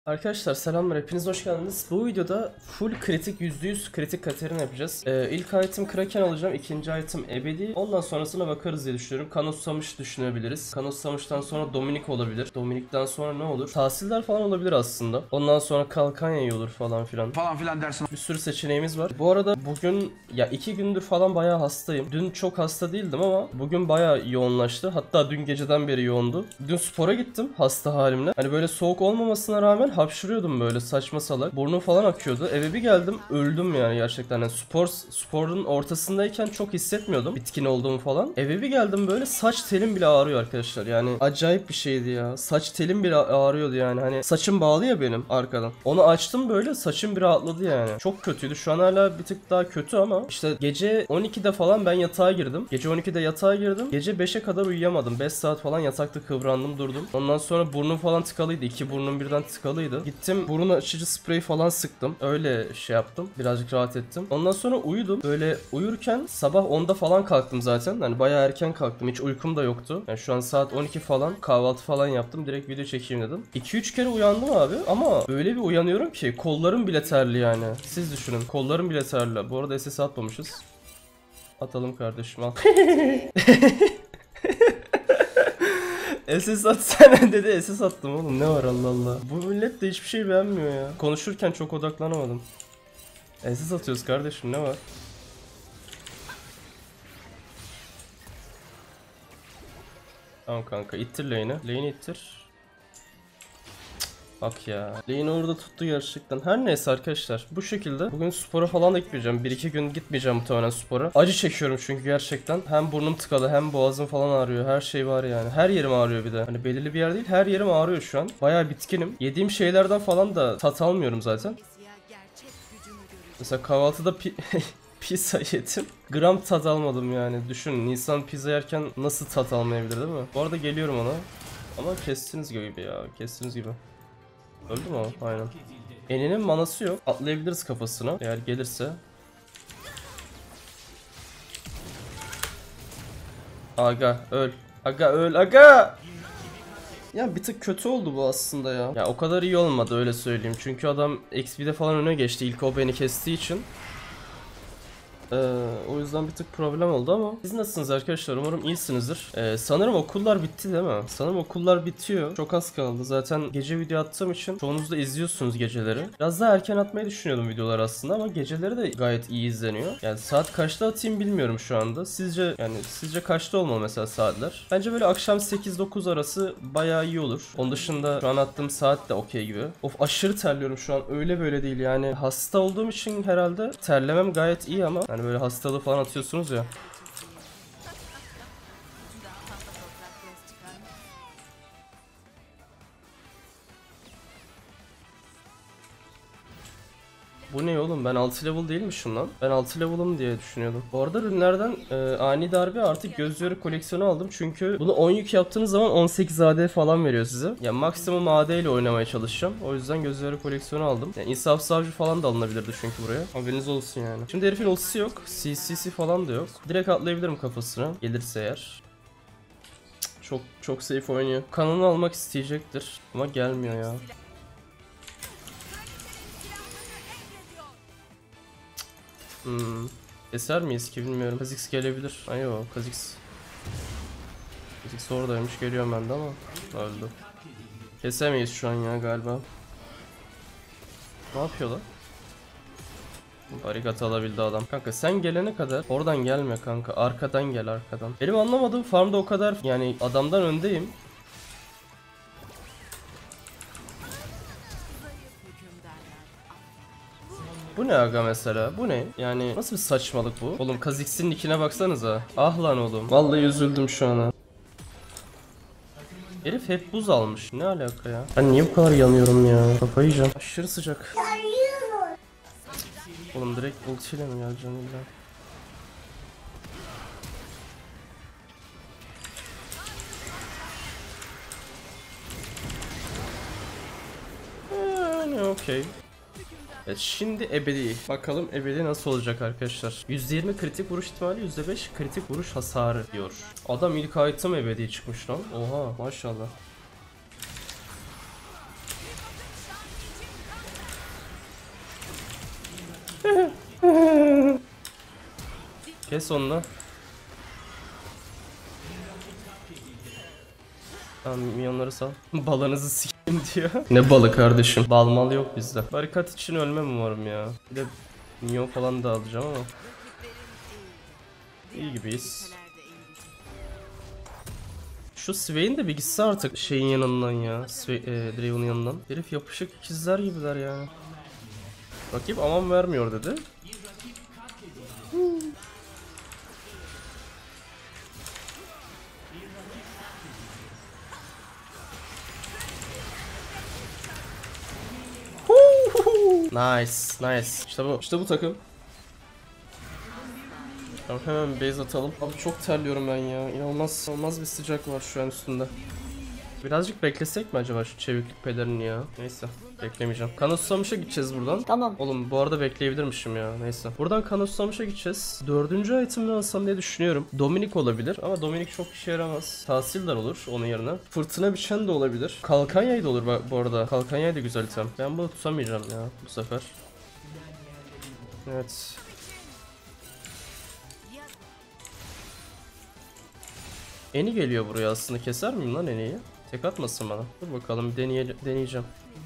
Arkadaşlar selamlar, hepiniz hoş geldiniz. Bu videoda full kritik, %100 kritik Katarina yapacağız. İlk item Kraken alacağım, ikinci item Ebedi. Ondan sonrasına bakarız diye düşünüyorum. Kanos Samış düşünebiliriz. Kanos Samış'tan sonra Dominik olabilir. Dominik'ten sonra ne olur? Tahsiller falan olabilir aslında. Ondan sonra Kalkanya iyi olur falan filan dersin. Bir sürü seçeneğimiz var. Bu arada bugün ya 2 gündür falan bayağı hastayım. Dün çok hasta değildim ama bugün bayağı yoğunlaştı. Hatta dün geceden beri yoğundu. Dün spora gittim hasta halimle. Hani böyle soğuk olmamasına rağmen hapşırıyordum böyle saçma salak. Burnum falan akıyordu. Eve bir geldim öldüm yani gerçekten. Yani sporun ortasındayken çok hissetmiyordum bitkin olduğumu falan. Eve bir geldim böyle saç telim bile ağrıyor arkadaşlar. Yani acayip bir şeydi ya. Saç telim bile ağrıyordu yani. Hani saçım bağlı ya benim arkadan. Onu açtım böyle saçım bir rahatladı yani. Çok kötüydü. Şu an hala bir tık daha kötü ama işte gece 12'de falan ben yatağa girdim. Gece 12'de yatağa girdim. Gece 5'e kadar uyuyamadım. 5 saat falan yatakta kıvrandım durdum. Ondan sonra burnum falan tıkalıydı. 2 burnum birden tıkalıydı. Gittim burun açıcı sprey falan sıktım. Öyle şey yaptım. Birazcık rahat ettim. Ondan sonra uyudum. Böyle uyurken sabah 10'da falan kalktım zaten. Hani bayağı erken kalktım. Hiç uykum da yoktu. Yani şu an saat 12 falan. Kahvaltı falan yaptım. Direkt video çekeyim dedim. 2-3 kere uyandım abi. Ama öyle bir uyanıyorum ki kollarım bile terli yani. Siz düşünün. Kollarım bile terli. Bu arada SS atmamışız. Atalım kardeşim al. SS at sen dedi, SS attım oğlum, ne var Allah Allah. Bu millet de hiçbir şey beğenmiyor ya. Konuşurken çok odaklanamadım. SS atıyoruz kardeşim, ne var? Tamam kanka, ittir lane'i. Lane'i ittir. Bak ya. Lane orada tuttu gerçekten. Her neyse arkadaşlar. Bu şekilde. Bugün spora falan da gitmeyeceğim. 1-2 gün gitmeyeceğim muhtemelen spora. Acı çekiyorum çünkü gerçekten. Hem burnum tıkalı hem boğazım falan ağrıyor. Her şey var yani. Her yerim ağrıyor bir de. Hani belirli bir yer değil. Her yerim ağrıyor şu an. Bayağı bitkinim. Yediğim şeylerden falan da tat almıyorum zaten. Mesela kahvaltıda pizza yedim. Gram tat almadım yani. Düşün, Nisan pizza yerken nasıl tat almayabilir değil mi? Bu arada geliyorum ona. Ama kestiniz gibi ya. Kestiniz gibi. Öldü mü o? Aynen. Eninin manası yok. Atlayabiliriz kafasına eğer gelirse. Aga öl. Aga öl. Aga! Ya bir tık kötü oldu bu aslında ya. Ya o kadar iyi olmadı, öyle söyleyeyim. Çünkü adam XP'de falan öne geçti. İlk o beni kestiği için. O yüzden bir tık problem oldu ama siz nasılsınız arkadaşlar? Umarım iyisinizdir. Sanırım okullar bitti değil mi? Sanırım okullar bitiyor. Çok az kaldı. Zaten gece video attığım için çoğunuz da izliyorsunuz geceleri. Biraz daha erken atmayı düşünüyordum videolar aslında ama geceleri de gayet iyi izleniyor. Yani saat kaçta atayım bilmiyorum şu anda. Sizce kaçta olmalı mesela saatler? Bence böyle akşam 8-9 arası bayağı iyi olur. Onun dışında şu an attığım saat de okey gibi. Of, aşırı terliyorum şu an. Öyle böyle değil yani. Hasta olduğum için herhalde terlemem gayet iyi ama hani böyle hastalığı falan atıyorsunuz ya. Bu ne oğlum, ben 6 level değilmişim lan. Ben 6 level'ım diye düşünüyordum. Bu arada ürünlerden ani darbe artık göz yarı koleksiyonu aldım. Çünkü bunu 10 yük yaptığınız zaman 18 AD falan veriyor size. Ya maksimum AD ile oynamaya çalışacağım. O yüzden göz yarı koleksiyonu aldım. Yani insaf savcı falan da alınabilirdi çünkü buraya. Haberiniz olsun yani. Şimdi herifin ultisi yok. CC'si falan da yok. Direkt atlayabilirim kafasına. Gelirse eğer. Çok çok safe oynuyor. Kanını almak isteyecektir. Ama gelmiyor ya. Keser miyiz ki bilmiyorum. Kha'Zix gelebilir. Ay yo, Kha'Zix. Kha'Zix oradaymış, geliyorum ben de ama öldü. Kesemeyiz şu an ya galiba. Ne yapıyor lan? Barikat alabildi adam. Kanka sen gelene kadar oradan gelme kanka. Arkadan gel, arkadan. Benim anlamadığım, farmda o kadar yani adamdan öndeyim. Bu ne aga mesela? Bu ne? Yani nasıl bir saçmalık bu? Oğlum Kha'Zix'in nickine baksanıza. Ah lan oğlum. Vallahi üzüldüm şu an. Herif hep buz almış. Ne alaka ya? Ben niye bu kadar yanıyorum ya? Kafayı yiyeceğim. Aşırı sıcak. Oğlum direkt ultiyle mi geleceğim illa? Yani okey. Evet, şimdi ebedi. Bakalım ebedi nasıl olacak arkadaşlar. %20 kritik vuruş ihtimali, %5 kritik vuruş hasarı diyor. Adam ilk item ebedi çıkmış lan. Oha maşallah. Kes onunla. Tamam, milyonları sal. Balınızı s**eyim diyor. Ne balı kardeşim? Bal mal yok bizde. Barikat için ölmem umarım ya. Bir de milyon falan da alacağım ama. İyi gibiyiz. Şu Swain de bir gitse artık şeyin yanından ya. Draven'ın yanından. Herif yapışık ikizler gibiler ya. Rakip aman vermiyor dedi. Nice, nice. İşte bu. İşte bu takım. Tamam, hemen base atalım. Abi çok terliyorum ben ya. İnanılmaz bir sıcak var şu an üstünde. Birazcık beklesek mi acaba şu çeviklik pelerini ya? Neyse, beklemeyeceğim. Kanıtsamış'a gideceğiz buradan. Tamam. Oğlum bu arada bekleyebilirmişim ya. Neyse. Buradan Kanıtsamış'a gideceğiz. 4. item'ını alsam diye düşünüyorum. Dominik olabilir ama Dominik çok işe yaramaz. Tahsildar olur onun yerine. Fırtına biçen de olabilir. Kalkanya'yı da olur bu arada. Kalkanya'yı da güzel item. Ben bunu tutamayacağım ya bu sefer. Evet. Eni geliyor buraya aslında. Keser miyim lan Eni'yi? Tek atmasın bana. Dur bakalım, deneyeceğim.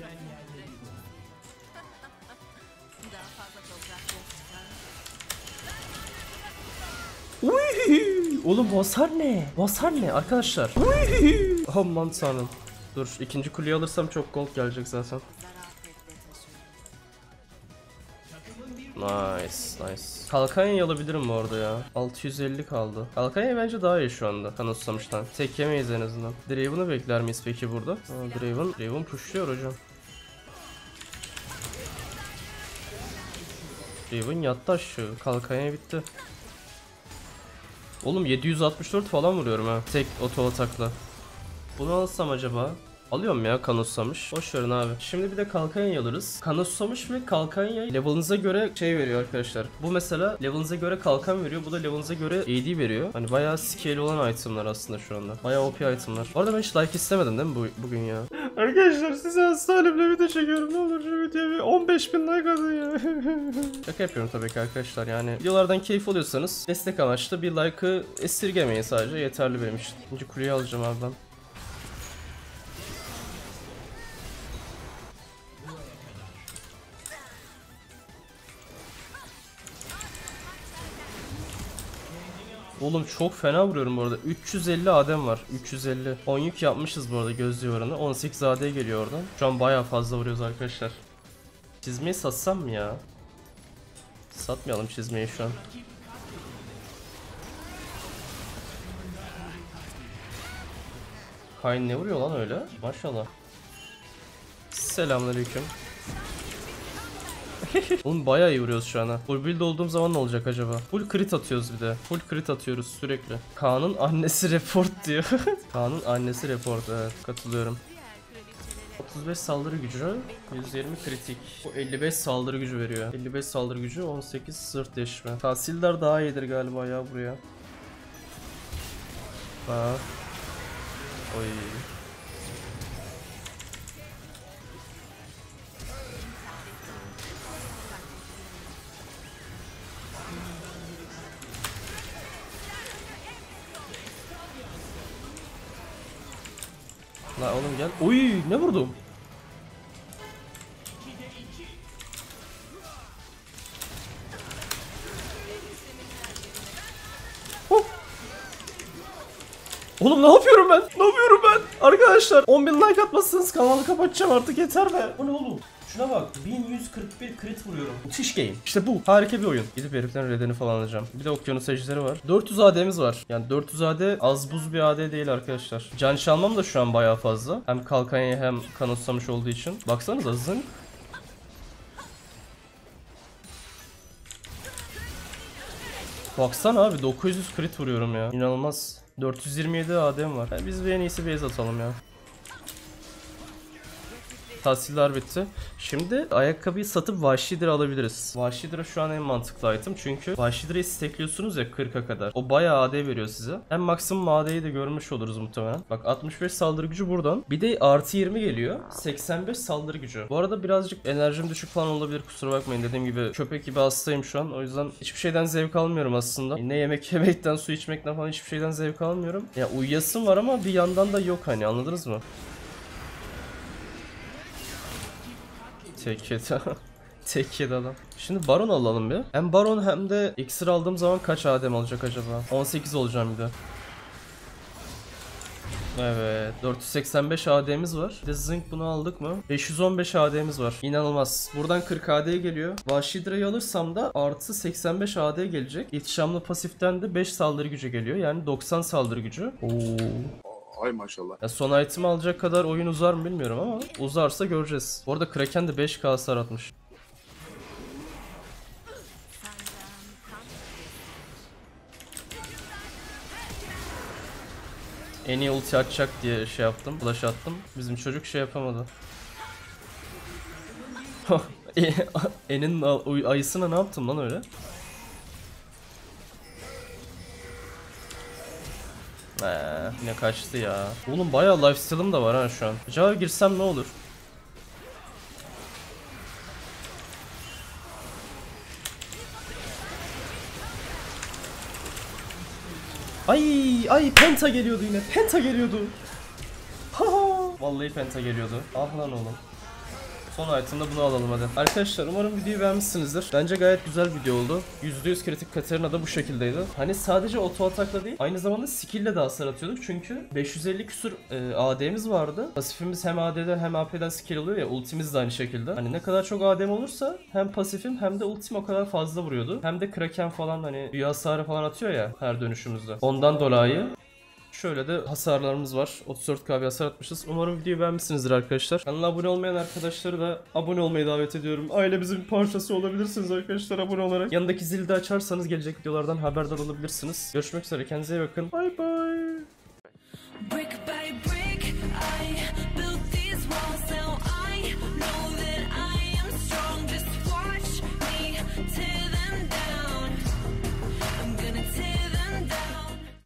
Oğlum bu hasar ne? Bu hasar ne arkadaşlar? Aman tanrım. Dur, ikinci kuleyi alırsam çok gold gelecek zaten. Nice. Kalkanya'yı alabilirim bu arada ya. 650 kaldı. Kalkanya bence daha iyi şu anda Kanıtsamış'tan. Tek yemeyiz en azından. Draven'ı bekler miyiz peki burada? Draven pushluyor hocam. Draven yattı aşağı. Kalkanya bitti. Oğlum 764 falan vuruyorum ha. Tek oto atakla. Bunu alsam acaba? Alıyorum ya Kanıtsamış. Boş verin abi. Şimdi bir de Kalkanya'yı alırız. Kanıtsamış ve Kalkanya level'ınıza göre şey veriyor arkadaşlar. Bu mesela level'ınıza göre kalkan veriyor. Bu da level'ınıza göre AD veriyor. Hani bayağı scale olan itemlar aslında şu anda. Bayağı OP itemlar. Bu arada ben hiç like istemedim değil mi bugün ya? Arkadaşlar size hasta halimle video çekiyorum. Ne olur şu videoya 15.000 like atın ya. Şaka yapıyorum tabii ki arkadaşlar. Yani videolardan keyif alıyorsanız destek amaçlı bir like'ı esirgemeyin sadece. Yeterli benim için. İkinci kuleyi alacağım abi ben. Oğlum çok fena vuruyorum bu arada. 350 AD'm var. 350. 10 yük yapmışız bu arada göz civarına. 18 AD geliyor oradan. Şu an bayağı fazla vuruyoruz arkadaşlar. Çizmeyi satsam mı ya? Satmayalım çizmeyi şu an. Kayn ne vuruyor lan öyle? Maşallah. Selamünaleyküm. Oğlum bayağı iyi vuruyoruz şu an. Full build olduğum zaman ne olacak acaba? Full crit atıyoruz bir de. Full crit atıyoruz sürekli. Kaan'ın annesi report diyor. Kaan'ın annesi report, evet, katılıyorum. 35 saldırı gücü, 120 kritik. Bu 55 saldırı gücü veriyor. 55 saldırı gücü, 18 sırt deşme. Tahsildar daha iyidir galiba ya buraya. Ha. Oy. La oğlum gel. Oy ne vurdum? Oğlum ne yapıyorum ben? Ne yapıyorum ben? Arkadaşlar 10.000 like atmazsanız kanalı kapatacağım artık, yeter be. Bu ne oğlum? Şuna bak, 1141 crit vuruyorum. Müthiş game. İşte bu. Harika bir oyun. Gidip heriflerin redeni falan alacağım. Bir de okyanus ejderi var. 400 AD'miz var. Yani 400 AD az buz bir AD değil arkadaşlar. Can çalmam da şu an bayağı fazla. Hem kalkanya hem kanıtsamış olduğu için. Baksanıza zınk. Baksana abi 900 crit vuruyorum ya. İnanılmaz. 427 AD'm var. Yani biz bir en iyisi base atalım ya. Tahsiller bitti. Şimdi ayakkabıyı satıp Vahşidir'i alabiliriz. Vahşidir şu an en mantıklı item çünkü Vahşidir'i stekliyorsunuz ya 40'a kadar. O bayağı AD veriyor size. Hem maksimum AD'yi de görmüş oluruz muhtemelen. Bak 65 saldırı gücü buradan. Bir de artı 20 geliyor. 85 saldırı gücü. Bu arada birazcık enerjim düşük falan olabilir, kusura bakmayın. Dediğim gibi köpek gibi hastayım şu an. O yüzden hiçbir şeyden zevk almıyorum aslında. Ne yemek yemekten, su içmekten falan hiçbir şeyden zevk almıyorum. Ya uyuyasım var ama bir yandan da yok, hani anladınız mı? Tek yedi. Tek yedi adam. Şimdi Baron alalım bir. Hem Baron hem de iksir aldığım zaman kaç AD'm alacak acaba? 18 olacağım bir de. Evet, 485 AD'miz var. Bir de Zınk, bunu aldık mı? 515 AD'miz var. İnanılmaz. Buradan 40 AD geliyor. Vahşidir'i alırsam da artı 85 AD gelecek. İhtişamlı pasiften de 5 saldırı gücü geliyor. Yani 90 saldırı gücü. Oo. Ay maşallah. Ya son item alacak kadar oyun uzar mı bilmiyorum ama uzarsa göreceğiz. Bu arada Kraken de 5k hasar atmış. En iyi ulti atacak diye şey yaptım, flash attım. Bizim çocuk şey yapamadı. Enin ayısına ne yaptım lan öyle? Yine kaçtı ya. Oğlum bayağı lifesteal'ım da var ha şu an. Acaba girsem ne olur? Ay penta geliyordu yine. Penta geliyordu. Ha. Vallahi penta geliyordu. Ah lan oğlum. Son item'da bunu alalım hadi. Arkadaşlar umarım videoyu beğenmişsinizdir. Bence gayet güzel bir video oldu. %100 kritik Katarina da bu şekildeydi. Hani sadece auto atakla değil, aynı zamanda skill'le de hasar atıyorduk. Çünkü 550 küsur AD'miz vardı. Pasifimiz hem AD'den hem AP'den skill oluyor ya, ultimiz de aynı şekilde. Hani ne kadar çok AD'm olursa hem pasifim hem de ultim o kadar fazla vuruyordu. Hem de Kraken falan hani büyü hasarı falan atıyor ya her dönüşümüzde. Ondan dolayı şöyle de hasarlarımız var. 34k bir hasar atmışız. Umarım videoyu beğenmişsinizdir arkadaşlar. Kanala abone olmayan arkadaşları da abone olmayı davet ediyorum. Ailemizin bir parçası olabilirsiniz arkadaşlar abone olarak. Yanındaki zili de açarsanız gelecek videolardan haberdar olabilirsiniz. Görüşmek üzere, kendinize iyi bakın. Bye bye.